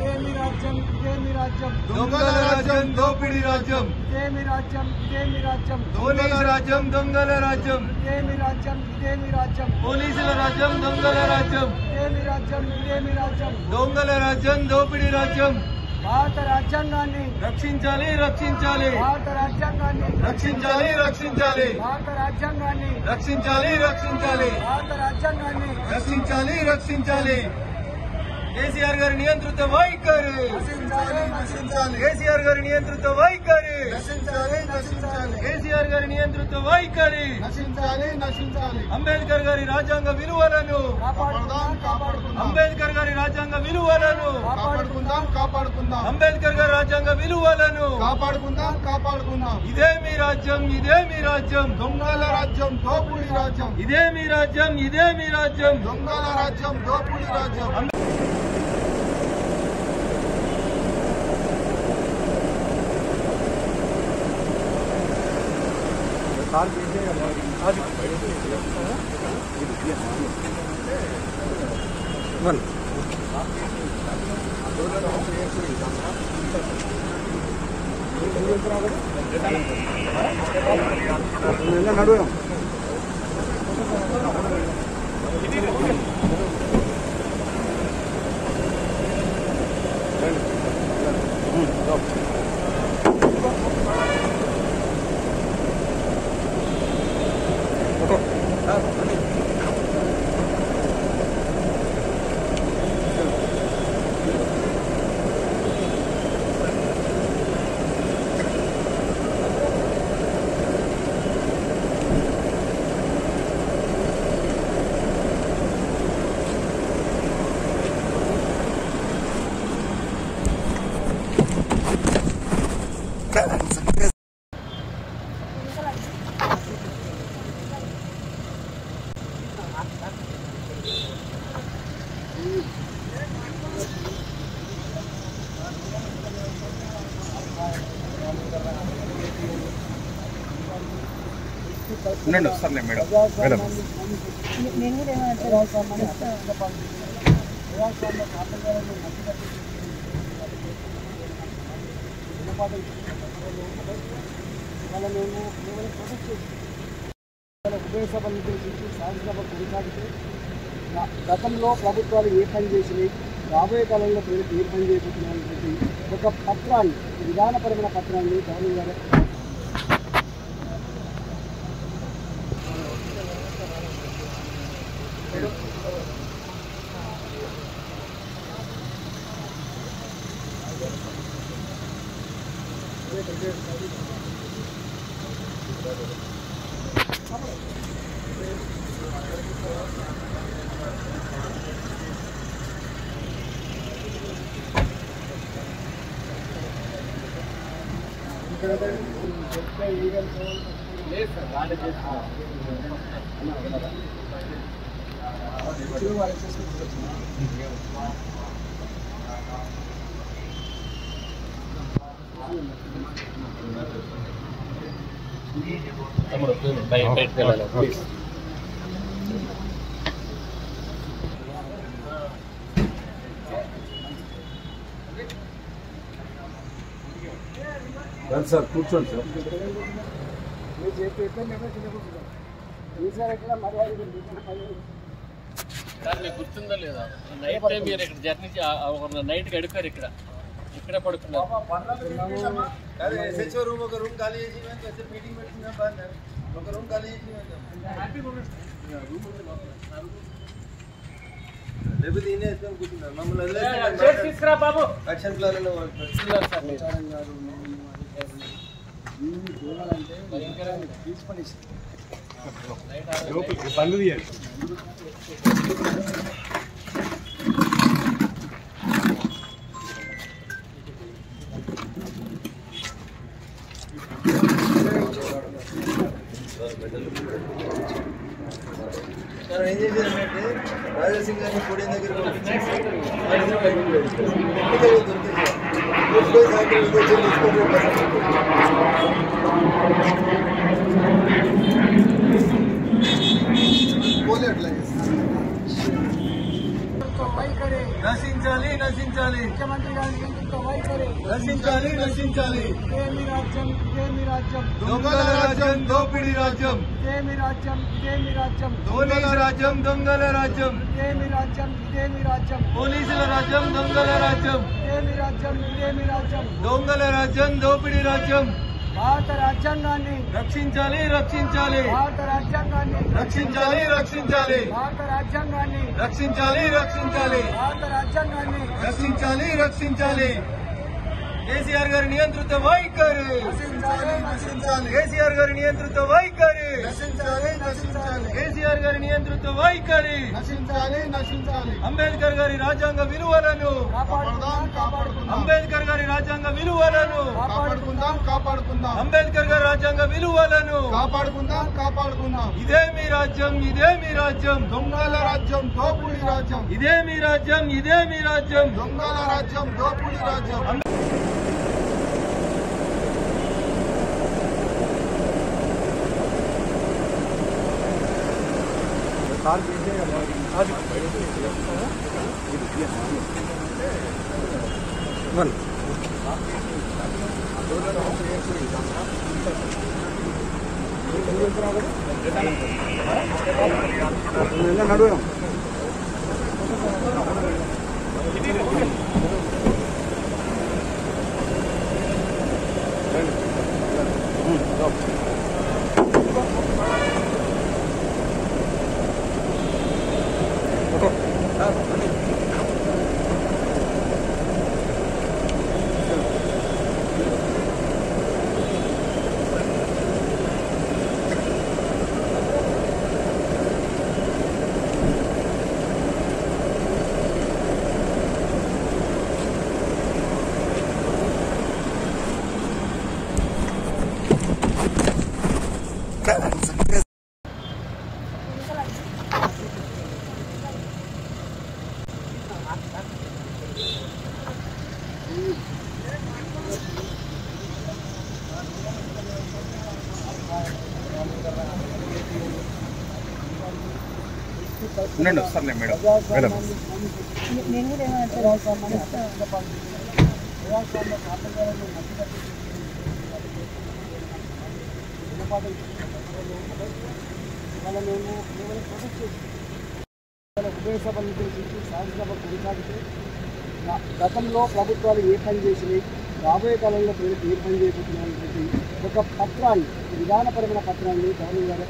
దొంగల రాజ్యం దోపిడీ రాజ్యం పోలీసు రాజ్యం దొంగల రాజ్యం పోలీసుల రాజ్యం దొంగల రాజ్యం దొంగల రాజ్యం దోపిడీ రాజ్యం భారత రాజ్యాంగాన్ని రక్షించాలి రక్షించాలి భారత రాజ్యాంగాన్ని రక్షించాలి రక్షించాలి భారత రాజ్యాంగాన్ని రక్షించాలి రక్షించాలి భారత రాజ్యాంగాన్ని రక్షించాలి రక్షించాలి కేసీఆర్ గారి నియంత్రిత వైఖరి కేసీఆర్ గారి నియంత్రిత వైఖరి కేసీఆర్ గారి నియంత్రిత వైఖరి అంబేద్కర్ గారి రాజ్యాంగ విలువలను అంబేద్కర్ గారి రాజ్యాంగ విలువలను అంబేద్కర్ గారి రాజ్యాంగ విలువలను కాపాడుకుందాం. ఇదే మీ రాజ్యం ఇదే మీ రాజ్యం దొంగల రాజ్యం దోపిడీ రాజ్యం ఇదే మీ రాజ్యం ఇదే మీ రాజ్యం దొంగల రాజ్యం దోపిడీ రాజ్యం. నడువు ఉండండి వస్తారులే మేడం. నేను కూడా ఉభయ సభలు నిర్దేశించి శాసనసభ కొనసాగితే గతంలో ప్రభుత్వాలు ఏ పని చేసినాయి, రాబోయే కాలంలో ప్రజలకు ఏ పని చేయబోతున్నాయనేటువంటి ఒక పత్రాన్ని, విధానపరమైన పత్రాన్ని గవర్నర్ గారు సార్ కూర్చోండి సార్. మీకు గుర్తుందా లేదా? నైట్ టైం మీరు ఇక్కడ జర్నీ నైట్ గడిపారు, ఇక్కడ పడుకున్నారు. రూమ్ ఒక రూమ్ ఖాళీ చేసి మీటింగ్ పెట్టిన ఒక రూమ్ ఖాళీ చేసి లేకపోతే ఈయన వేసుకొని కూర్చున్నారు. మమ్మల్ని తీసుకురా బాబు. యాక్షన్ ప్లాన్ పనులు తీయండి. ఏం చేశారంటే రాజాసింగ్ గారిని పొడి దగ్గర పోలే అట్లా వైఖరి నశించాలి నశించాలి ముఖ్యమంత్రి గారి నియంత్రిత వైఖరి నశించాలి నశించాలి ఇదేమి రాజ్యం ఇదేమి రాజ్యం దొంగల రాజ్యం దోపిడీ రాజ్యం ఇదేమి రాజ్యం ఇదేమి రాజ్యం పోలీసుల రాజ్యం దొంగల రాజ్యం ఇదేమి రాజ్యం ఇదేమి రాజ్యం పోలీసుల రాజ్యం దొంగల రాజ్యం ఇదేమి రాజ్యం ఇదేమి రాజ్యం దొంగల రాజ్యం దోపిడీ రాజ్యం భారత రాజ్యాంగాన్ని రక్షించాలి రక్షించాలి భారత రాజ్యాంగాన్ని రక్షించాలి రక్షించాలి భారత రాజ్యాంగాన్ని రక్షించాలి రక్షించాలి భారత రాజ్యాంగాన్ని రక్షించాలి రక్షించాలి కేసీఆర్ గారి నియంత్రిత వైఖరి కేసీఆర్ గారి నియంత్రిత వైఖరి కేసీఆర్ గారి నియంత్రిత వైఖరి అంబేద్కర్ గారి రాజ్యాంగ విలువలను అంబేద్కర్ గారి రాజ్యాంగ విలువలను అంబేద్కర్ గారి రాజ్యాంగ విలువలను కాపాడుకుందాం ఇదే మీ రాజ్యం ఇదే మీ రాజ్యం దొంగల రాజ్యం దోపిడీ రాజ్యం ఇదే మీ రాజ్యం ఇదే మీ రాజ్యం దొంగల రాజ్యం దోపిడీ రాజ్యం నడువు ఉండండి వస్తారులే మేడం నేను కూడా ఉభయ సభలు ఉద్దేశించి శాసనసభ కొనసాగితే గతంలో ప్రభుత్వాలు ఏ పని చేసినాయి, రాబోయే కాలంలో ప్రజలకు ఏ పని చేయబోతున్నాయనేటువంటి ఒక పత్రాన్ని, విధానపరమైన పత్రాన్ని గవర్నర్ గారు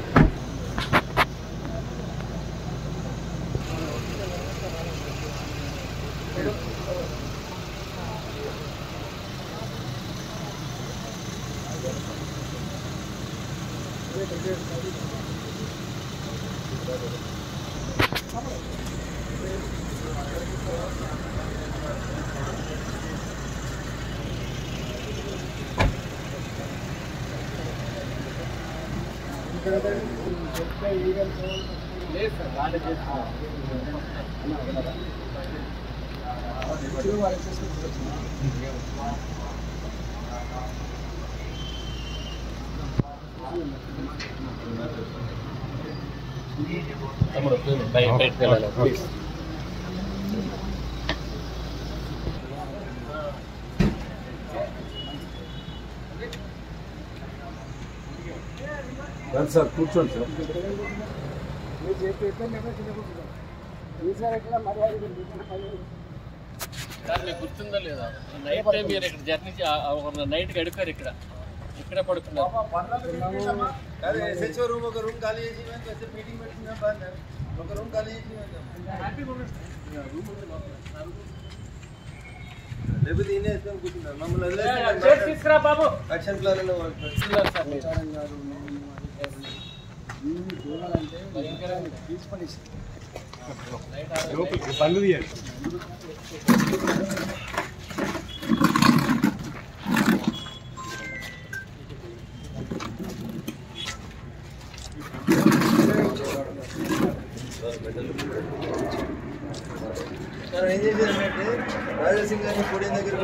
బయటకు వెళ్ళాలి ప్లీజ్. సార్ కూర్చోండి సార్ సార్ మీకు గుర్తుందా లేదా, నైట్ టైం మీరు ఇక్కడ జర్నీ నైట్ గడిపారు, ఇక్కడ పడుకున్నారు. SHO రూమ్ ఒక రూమ్ ఖాళీ చేసి మీటింగ్ పెట్టిన ఒక రూమ్ ఖాళీ చేసి లేకపోతే ఈయన వేసుకొని కూర్చున్నారు మమ్మల్ని యాక్షన్ ప్లాన్ పనులు తీయండి. ఏం చేశారంటే రాజాసింగ్ గారిని పొడి దగ్గర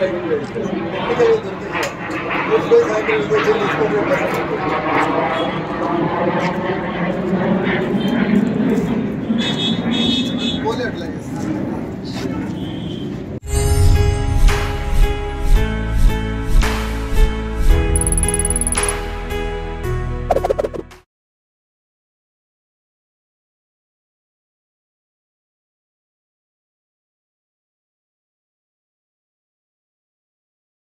దొరికింది